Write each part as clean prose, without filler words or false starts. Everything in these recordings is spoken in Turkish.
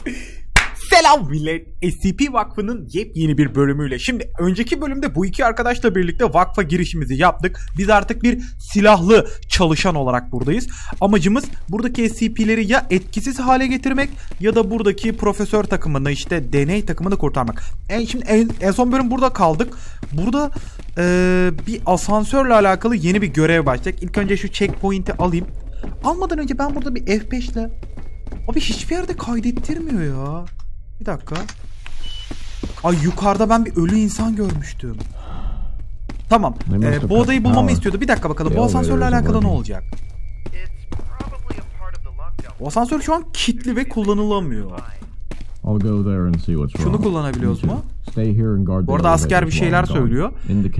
Selam millet. SCP Vakfı'nın yepyeni bir bölümüyle. Şimdi önceki bölümde bu iki arkadaşla birlikte vakfa girişimizi yaptık. Biz artık bir silahlı çalışan olarak buradayız. Amacımız buradaki SCP'leri ya etkisiz hale getirmek ya da buradaki profesör takımını, işte deney takımını kurtarmak. Şimdi en son bölüm burada kaldık. Burada bir asansörle alakalı yeni bir görev başlayacak. İlk önce şu checkpoint'i alayım. Almadan önce ben burada bir F5 ile... Abi hiçbir yerde kaydettirmiyor ya. Bir dakika. Ay yukarıda ben bir ölü insan görmüştüm. Tamam. Bu odayı bulmamı istiyordu. Bir dakika bakalım. Bu asansörle alakalı ne olacak? O asansör şu an kilitli ve kullanılamıyor. Şunu kullanabiliyoruz mu? Bu arada asker bir şeyler söylüyor.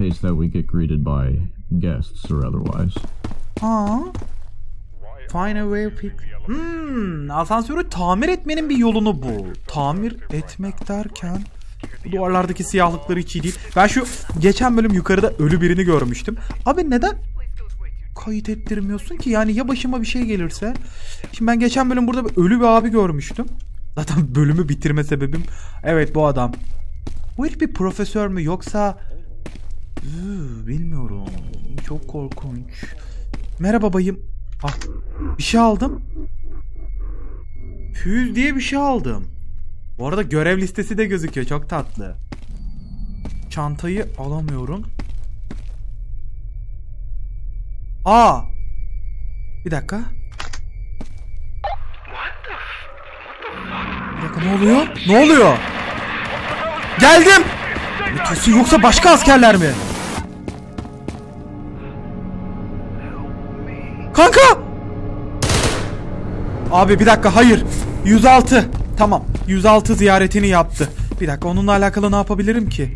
Ha. Find a way pick. Asansörü tamir etmenin bir yolunu bul. Tamir etmek derken bu duvarlardaki siyahlıkları hiç iyi değil. Ben şu geçen bölüm yukarıda ölü birini görmüştüm. Abi neden kayıt ettirmiyorsun ki? Yani ya başıma bir şey gelirse. Şimdi ben geçen bölüm burada ölü bir abi görmüştüm. Zaten bölümü bitirme sebebim evet bu adam. Bu herif bir profesör mü yoksa bilmiyorum. Çok korkunç. Merhaba bayım. Ah, bir şey aldım. Füz diye bir şey aldım. Bu arada görev listesi de gözüküyor. Çok tatlı. Çantayı alamıyorum. Aa! Bir dakika. Bir dakika ne oluyor? Ne oluyor? Geldim! Kesin yoksa başka askerler mi? Kanka! Abi bir dakika hayır. 106. Tamam. 106 ziyaretini yaptı. Bir dakika onunla alakalı ne yapabilirim ki?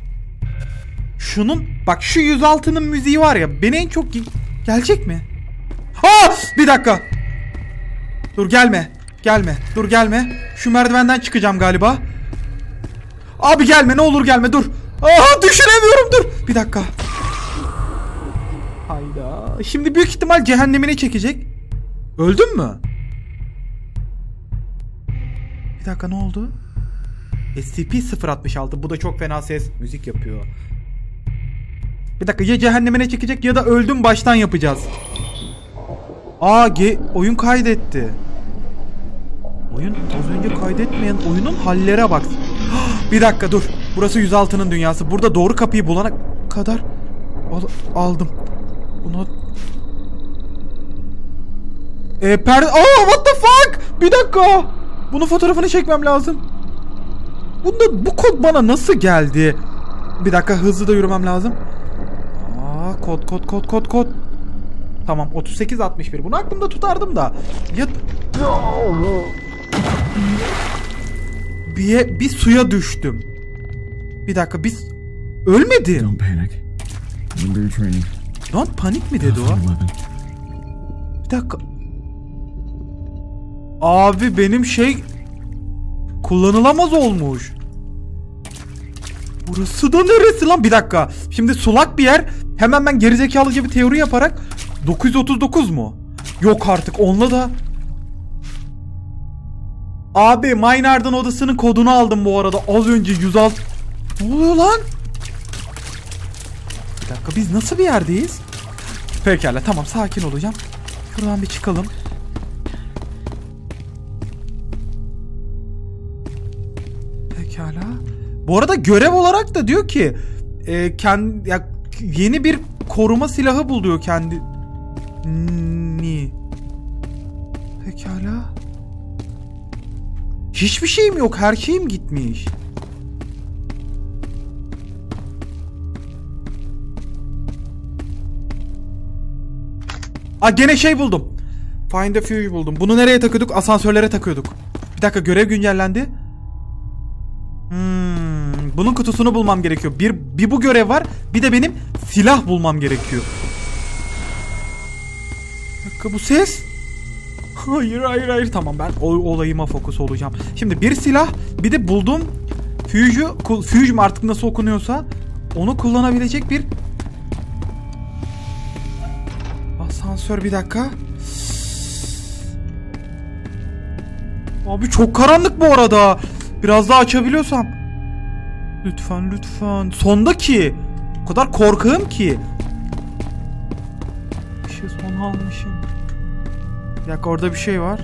Şunun bak şu 106'nın müziği var ya beni en çok gelecek mi? Aa! Bir dakika. Dur gelme. Gelme. Dur gelme. Şu merdivenden çıkacağım galiba. Abi gelme ne olur gelme dur. Aa düşünemiyorum dur. Bir dakika. Hayda. Şimdi büyük ihtimal cehennemini çekecek. Öldün mü? Bir dakika ne oldu? SCP-066. Bu da çok fena ses. Müzik yapıyor. Bir dakika ya cehennemine çekecek ya da öldüm baştan yapacağız. Aa oyun kaydetti. Oyun az önce kaydetmeyen oyunun hallere bak. Bir dakika dur. Burası 106'nın dünyası. Burada doğru kapıyı bulana kadar aldım. Buna... what the fuck? Bir dakika. Bunun fotoğrafını çekmem lazım. Bu kod bana nasıl geldi? Bir dakika hızlı da yürümem lazım. Kod. Tamam 3861. Bunu aklımda tutardım da. Ya... Bir suya düştüm. Bir dakika biz ölmedim. Don't panic. Remember your training. Don't panik mi dedi o? Bir dakika. Abi benim şey kullanılamaz olmuş. Burası da neresi lan? Bir dakika. Şimdi sulak bir yer. Hemen ben gerizekalıca bir teori yaparak 939 mu? Yok artık onunla da. Abi Maynard'ın odasının kodunu aldım bu arada. Az önce 106. Ne oluyor lan? Bir dakika biz nasıl bir yerdeyiz? Pekala tamam sakin olacağım. Şuradan bir çıkalım. Pekala. Bu arada görev olarak da diyor ki yeni bir koruma silahı bul diyor kendi. Pekala. Hiçbir şeyim yok. Her şeyim gitmiş. Gene şey buldum. Find a fuse buldum. Bunu nereye takıyorduk? Asansörlere takıyorduk. Bir dakika görev güncellendi. Bunun kutusunu bulmam gerekiyor. Bir bu görev var. Bir de benim silah bulmam gerekiyor. Bir dakika bu ses. Hayır. Tamam ben olayıma fokus olacağım. Şimdi bir silah bir de bulduğum fuse mi artık nasıl okunuyorsa onu kullanabilecek bir asansör bir dakika. Abi çok karanlık bu arada. Biraz daha açabiliyorsam. Lütfen lütfen. Sondaki. O kadar korkağım ki. Bir şey son almışım. Bir dakika, orada bir şey var.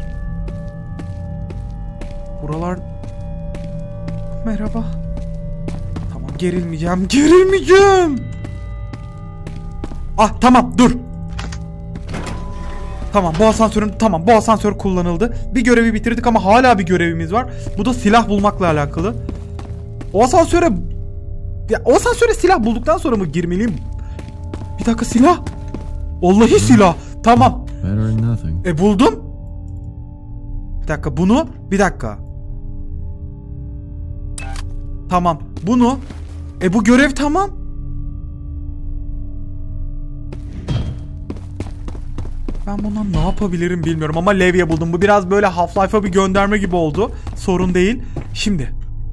Buralar... Merhaba. Tamam, gerilmeyeceğim. Gerilmeyeceğim. Ah tamam, dur. Tamam, bu asansör kullanıldı. Bir görevi bitirdik ama hala bir görevimiz var. Bu da silah bulmakla alakalı. O asansöre silah bulduktan sonra mı girmeliyim? Bir dakika, silah. Vallahi silah. Tamam. Buldum. Bir dakika, bunu. Bir dakika. Tamam. Bunu. Bu görev tamam. Ben bundan ne yapabilirim bilmiyorum ama levye buldum. Bu biraz böyle Half-Life'a bir gönderme gibi oldu. Sorun değil. Şimdi.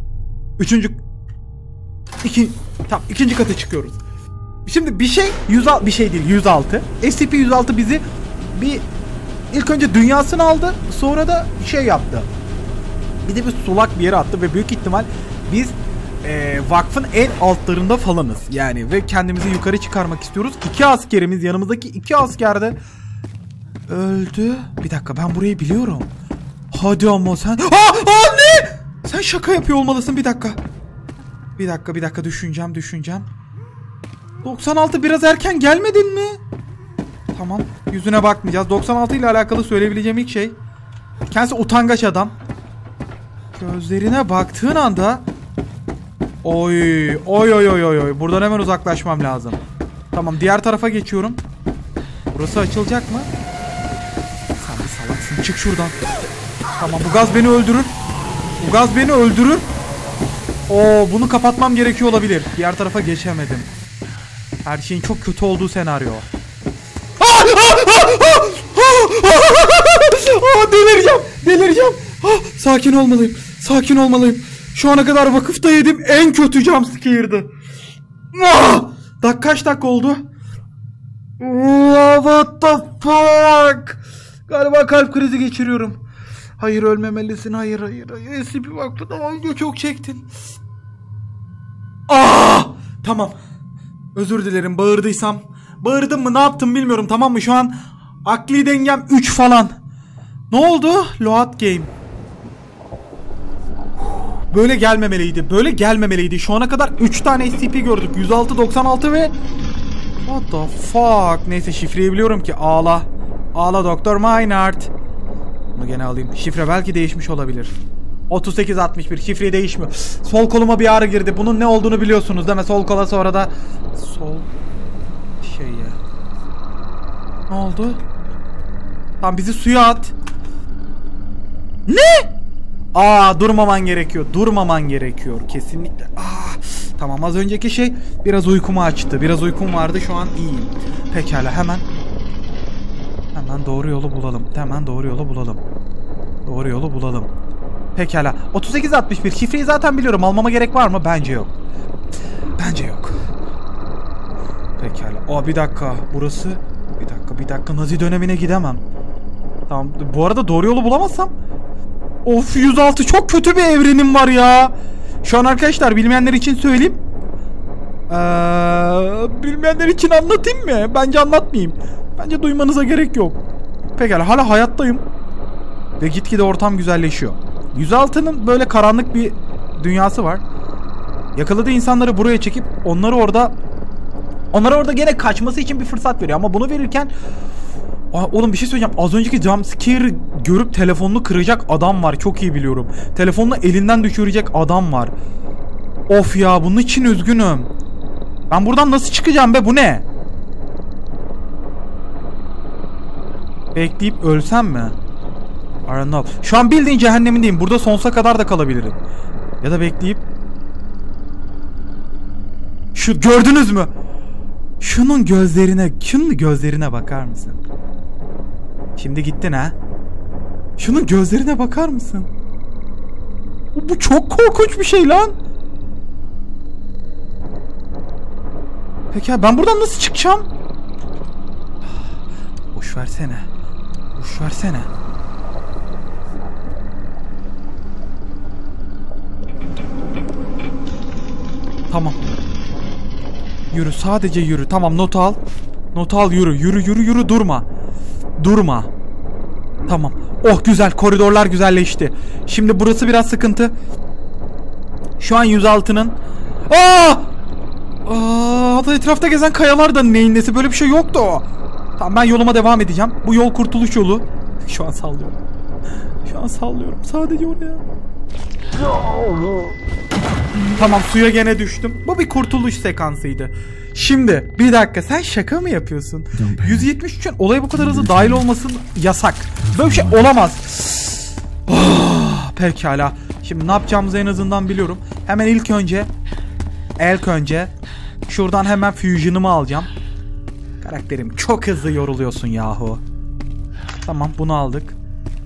İkinci kata çıkıyoruz. Şimdi bir şey 106. SCP-106 bizi ilk önce dünyasını aldı. Sonra da şey yaptı. Bir de bir sulak bir yere attı ve büyük ihtimal biz vakfın en altlarında falanız. Yani ve kendimizi yukarı çıkarmak istiyoruz. 2 askerimiz, yanımızdaki 2 asker de öldü. Bir dakika, ben burayı biliyorum. Hadi ama sen... Anne! Sen şaka yapıyor olmalısın, bir dakika. Bir dakika, düşüneceğim. 96 biraz erken gelmedin mi? Tamam, yüzüne bakmayacağız. 96 ile alakalı söyleyebileceğim ilk şey, kendisi utangaç adam. Gözlerine baktığın anda oy. Buradan hemen uzaklaşmam lazım. Tamam, diğer tarafa geçiyorum. Burası açılacak mı? Sen bir salaksın, çık şuradan. Tamam, bu gaz beni öldürür. Bunu kapatmam gerekiyor olabilir. Diğer tarafa geçemedim. Her şeyin çok kötü olduğu senaryo. Delireceğim. Sakin olmalıyım. Şu ana kadar vakıfta yedim en kötü jumpscare'dı. Kaç dakika oldu? What the fuck? Galiba kalp krizi geçiriyorum. Hayır, ölmemelisin. Hayır. SCP vakfı daha önce çok çektin. Tamam. Özür dilerim, bağırdıysam. Bağırdım mı, ne yaptım bilmiyorum, tamam mı? Şu an akli dengem 3 falan. Ne oldu? Load game. Böyle gelmemeliydi. Şu ana kadar 3 tane SCP gördük. 106, 96 ve... What the fuck? Neyse, şifreyi biliyorum ki. Ağla Doktor Maynard. Bunu gene alayım. Şifre belki değişmiş olabilir. 3861, şifre değişmiyor. Sol koluma bir ağrı girdi. Bunun ne olduğunu biliyorsunuz değil mi? Sol kola, sonra da sol şeye. Ne oldu? Tamam, bizi suya at. Ne? Durmaman gerekiyor kesinlikle. Tamam, az önceki şey biraz uykumu açtı. Biraz uykum vardı, şu an iyiyim. Pekala, hemen doğru yolu bulalım. Pekala. 3861, şifreyi zaten biliyorum. Almama gerek var mı? Bence yok. Pekala. Bir dakika. Burası. Bir dakika. Nazi dönemine gidemem. Tamam. Bu arada doğru yolu bulamazsam. 106 çok kötü bir evrenim var ya. Şu an arkadaşlar, bilmeyenler için söyleyeyim. Bilmeyenler için anlatayım mı? Bence anlatmayayım. Bence duymanıza gerek yok. Pekala, hala hayattayım. Ve gitgide ortam güzelleşiyor. 106'nın böyle karanlık bir dünyası var. Yakaladığı insanları buraya çekip onlara orada gene kaçması için bir fırsat veriyor. Ama bunu verirken oğlum, bir şey söyleyeceğim. Az önceki jumpscare görüp telefonunu kıracak adam var. Çok iyi biliyorum. Telefonunu elinden düşürecek adam var. Of ya, bunun için üzgünüm. Ben buradan nasıl çıkacağım be, bu ne? Bekleyip ölsem mi? I don't know. Şu an bildiğin cehennemindeyim. Burada sonsuza kadar da kalabilirim. Ya da bekleyip... Gördünüz mü? Şunun gözlerine bakar mısın? Şimdi gittin ha? Şunun gözlerine bakar mısın? Bu çok korkunç bir şey lan. Peki ben buradan nasıl çıkacağım? Boş versene. Tamam. Yürü, sadece yürü. Tamam, not al. Not al, yürü. Yürü, durma. Durma. Tamam. Oh, güzel, koridorlar güzelleşti. Şimdi burası biraz sıkıntı. Şu an 106'nın. Etrafta gezen kayalar da neyin nesi, böyle bir şey yoktu o. Tamam, ben yoluma devam edeceğim. Bu yol kurtuluş yolu. Şu an sallıyorum. Sadece oraya. Tamam, suya gene düştüm. Bu bir kurtuluş sekansıydı. Şimdi bir dakika, sen şaka mı yapıyorsun? 173 için olaya bu kadar hızlı dahil olmasın yasak. Böyle bir şey olamaz. Pekala. Şimdi ne yapacağımızı en azından biliyorum. Hemen ilk önce şuradan hemen fusion'ımı alacağım. Karakterim çok hızlı yoruluyorsun yahu. Tamam, bunu aldık.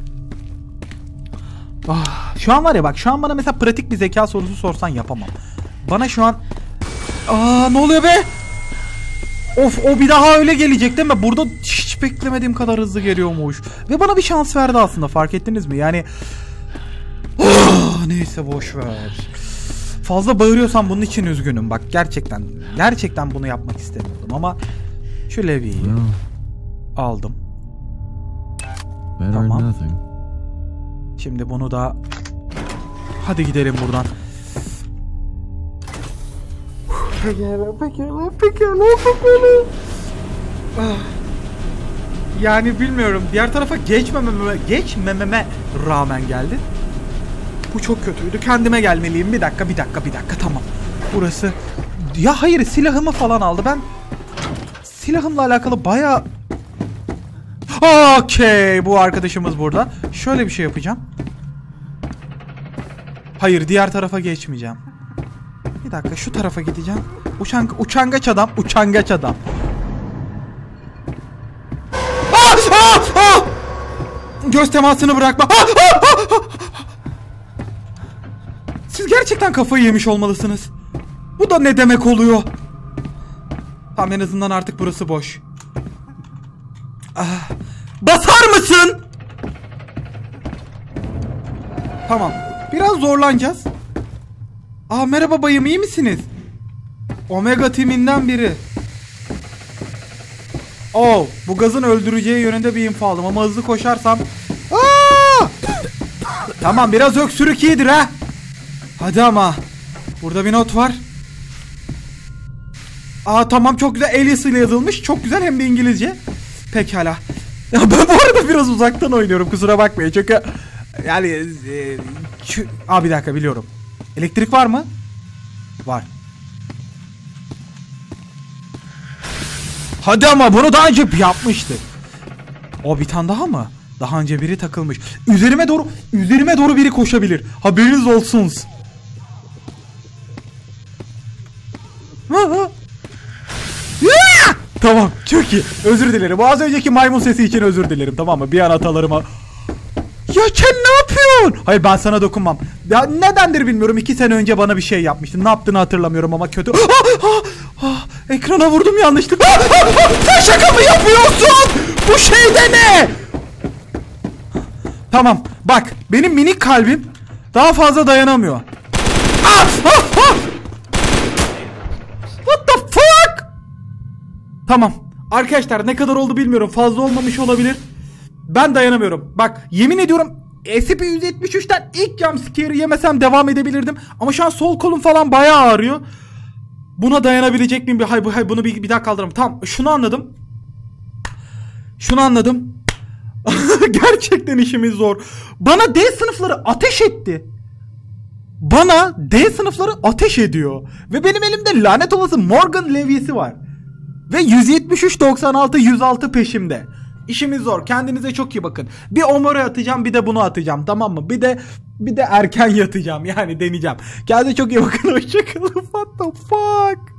Şu an var ya, bak şu an bana mesela pratik bir zeka sorusu sorsan yapamam. Bana şu an ne oluyor be? Of, o bir daha öyle gelecek değil mi? Burada hiç beklemediğim kadar hızlı geliyormuş. Ve bana bir şans verdi aslında, fark ettiniz mi? Yani neyse, boş ver. Fazla bağırıyorsam bunun için üzgünüm. Bak gerçekten bunu yapmak istemiyordum ama şu levyeyi aldım. Tamam. Şimdi bunu da, hadi gidelim buradan. Pekala. Yani bilmiyorum, diğer tarafa geçmememe rağmen geldi. Bu çok kötüydü. Kendime gelmeliyim. Bir dakika. Tamam. Burası. Ya hayır, silahımı falan aldı. Ben silahımla alakalı bayağı... Okey. Bu arkadaşımız burada. Şöyle bir şey yapacağım. Hayır, diğer tarafa geçmeyeceğim. Bir dakika, şu tarafa gideceğim. Uçangaç adam. Göz temasını bırakma. Siz gerçekten kafayı yemiş olmalısınız. Bu da ne demek oluyor? Tamam, en azından artık burası boş. Basar mısın? Tamam. Biraz zorlanacağız. Merhaba bayım, iyi misiniz? Omega timinden biri. Bu gazın öldüreceği yönünde bir info aldım ama hızlı koşarsam... Tamam, biraz öksürük iyidir ha. Hadi ama. Burada bir not var. Tamam, çok güzel, Alias ile yazılmış. Çok güzel, hem de İngilizce. Pekala. Ya ben bu arada biraz uzaktan oynuyorum, kusura bakmayın. Çünkü yani bir dakika, biliyorum. Elektrik var mı? Var. Hadi ama, bunu daha önce yapmıştı. Bir tane daha mı? Daha önce biri takılmış. Üzerime doğru biri koşabilir. Haberiniz olsun. Tamam, çok iyi. Özür dilerim. Az önceki maymun sesi için özür dilerim, tamam mı? Bir an hatalarıma... Ya sen ne yapıyorsun? Hayır, ben sana dokunmam. Ya nedendir bilmiyorum. 2 sene önce bana bir şey yapmıştın. Ne yaptığını hatırlamıyorum ama kötü. Ekrana vurdum yanlışlıkla. Sen şaka mı yapıyorsun? Bu şeyde ne? Tamam, bak benim minik kalbim daha fazla dayanamıyor. What the fuck? Tamam. Arkadaşlar, ne kadar oldu bilmiyorum. Fazla olmamış olabilir. Ben dayanamıyorum. Bak, yemin ediyorum SCP-173'ten ilk jumpscare'ı yemesem devam edebilirdim. Ama şu an sol kolum falan bayağı ağrıyor. Buna dayanabilecek miyim? Hayır, bunu bir daha kaldıralım. Tamam, şunu anladım. Gerçekten işimiz zor. Bana D sınıfları ateş ediyor. Ve benim elimde lanet olası Morgan levyesi var. Ve 173, 96, 106 peşimde. İşimiz zor. Kendinize çok iyi bakın. Bir Omori atacağım, bir de bunu atacağım, tamam mı? Bir de erken yatacağım. Yani deneyeceğim. Kendinize çok iyi bakın. Hoşçakalın. What the fuck?